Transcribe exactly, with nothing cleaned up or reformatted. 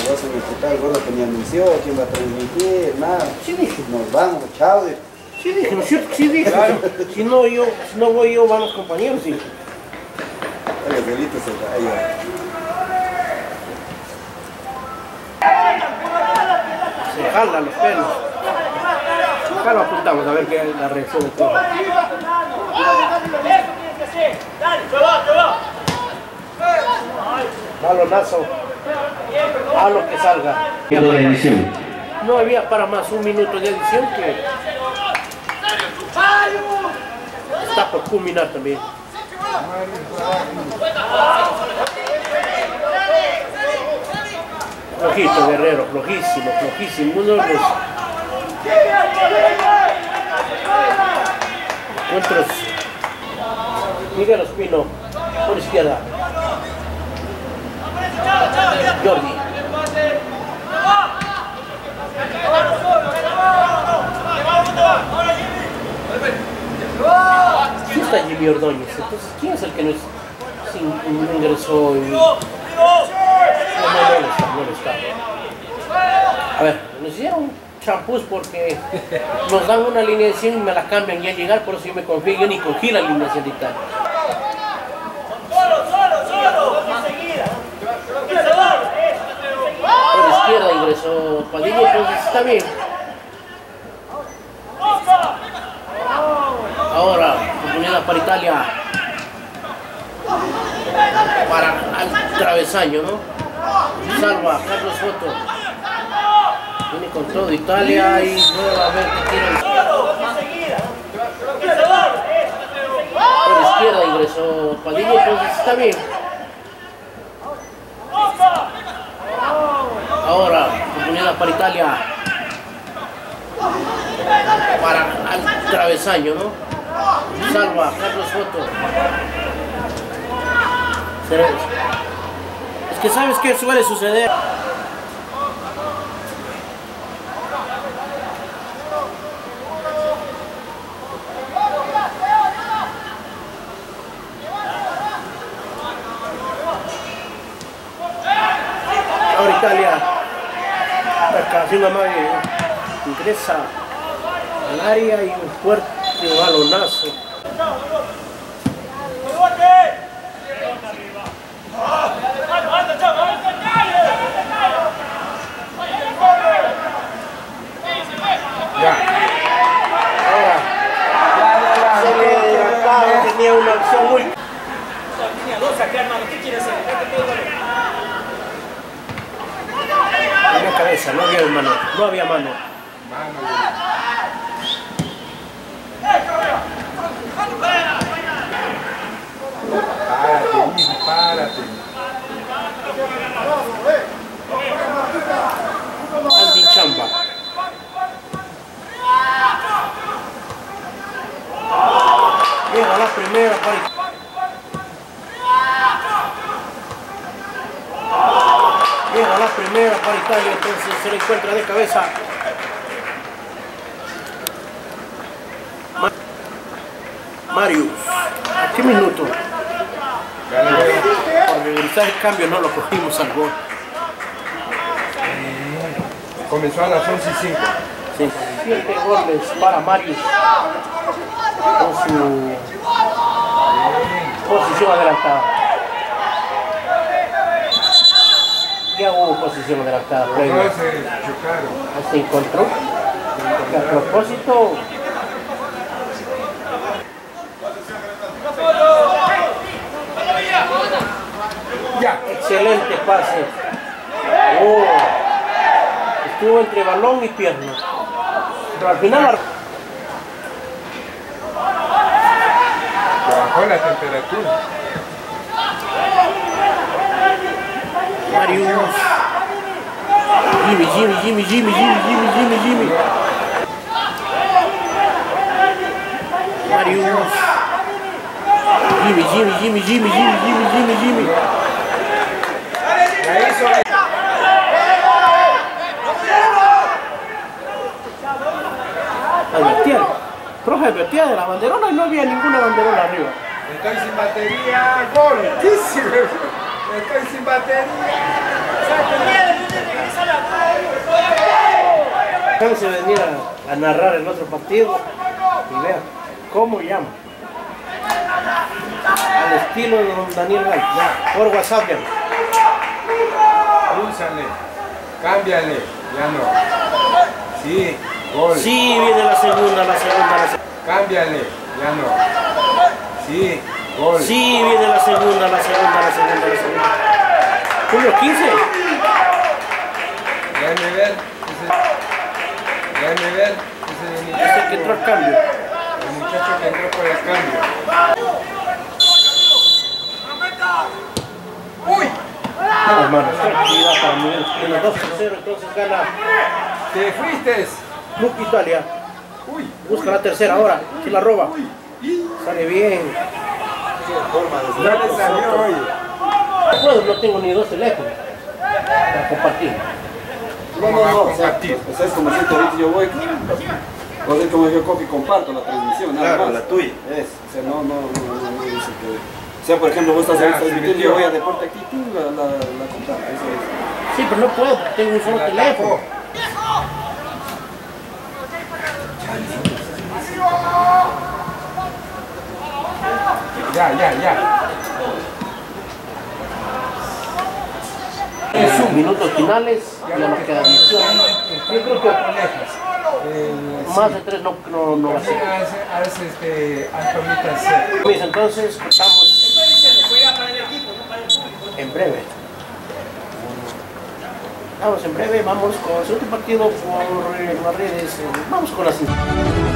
vos en el hospital, el gordo tenía anunció, quién va a transmitir, nada. Sí dije. Nos vamos, chao. Sí dije, ¿no es cierto? Sí dije. Claro. Si no yo, si no voy yo, van los compañeros, sí. El abuelito se vaya. Se jala los pelos. Acá lo apuntamos a ver qué es la reacción de todo. Balonazo. A lo que salga. De edición. No había para más un minuto de edición que está por culminar también. Flojito, Guerrero, flojísimo, flojísimo. Uno de los encuentros. Miguel Ospino, por izquierda. Jordi. ¿Quién está Jimmy Ordóñez? Entonces, ¿quién es el que no, es, sin, no ingresó? Y... No, no, no está, no está. A ver, nos hicieron champús porque nos dan una alineación y me la cambian y al llegar, por eso yo me confío, yo ni cogí la alineación de tal. Por izquierda ingresó Padilla, entonces está bien. Ahora, oportunidad para Italia. Para al travesaño, ¿no? Salva Carlos Soto. Viene con todo Italia y nuevamente tiene. Por izquierda ingresó Padilla, entonces está bien. Ahora, oportunidad para Italia. Para al travesaño, ¿no? Salva Carlos Soto. Es que sabes qué suele suceder. Ahora Italia. Acá haciendo amague, ingresa al área y un fuerte balonazo. Ya. Ahora se le adelantaba, tenía una acción muy. Tenía cabeza, no había mano, no había mano. Párate, hijo, párate. Andy Chamba. Llega la primera para Llega la primera para Italia, entonces se le encuentra de cabeza. Marius, ¿a qué minuto? Por regresar el cambio no lo cogimos al gol. Comenzó a las once y cinco. Sí. Siete goles para Marius con su posición adelantada. Ya hubo posición adelantada. No se chocaron. Se encontró. Que a propósito. Ya. Excelente pase. Oh. Estuvo entre balón y pierna. Pero al final Bajó la temperatura. Marius. Jimmy, Jimmy, Jimmy, Jimmy, Jimmy, Jimmy, Jimmy, Jimmy. Marius. Jimmy, Jimmy, Jimmy, Jimmy, Jimmy, Jimmy, Jimmy, Jimmy. Advertir. Profe, advertía de la banderola y no había ninguna banderola arriba. Estoy sin batería, gol. Estoy sin batería. Chance de venir a, a narrar el otro partido y vean cómo llama. Al estilo de don Daniel Gay. Ya, por WhatsApp ya. Úsale, cámbiale, ya no. Sí, gol. Sí, viene la segunda, la segunda, la segunda. Cámbiale, ya no. Sí, gol. Sí, viene la segunda, la segunda, la segunda, la segunda. Julio quince. Déjame ver. Ese, déjame ver. Ese Es el que entró al cambio. El muchacho que entró por el cambio. ¡Uy! No, hermano, tranquilidad para mí. En los dos a cero, entonces gana ¡Te fuiste! Club Italia. ¡Uy! Busca la tercera ahora. Si la roba. Sale bien. Ya le salió hoy. No puedo, no tengo ni dos teléfonos para compartir. No, no, no, o sea, Compartir. o sea, es como si ahorita yo voy, o sea, como yo copio y comparto la transmisión, nada Claro, más. la tuya. Es, o sea, no, no, no, no, no dice que... O sea, por ejemplo, vos estás Ya, ahí, estás se metiendo, metió. yo voy a Deporte aquí, tú la, la, la comparto, eso es. Sí, pero no puedo, porque tengo un solo La teléfono. tapó. Ya, ya, ya. En sus minutos finales, ya nos queda visión. Yo creo que El- más de tres no, no, no va a ser. También hace, hace este Antonita C. Pues entonces, cortamos en breve. Vamos en breve, vamos con el segundo partido por eh, las redes. eh, Vamos con las...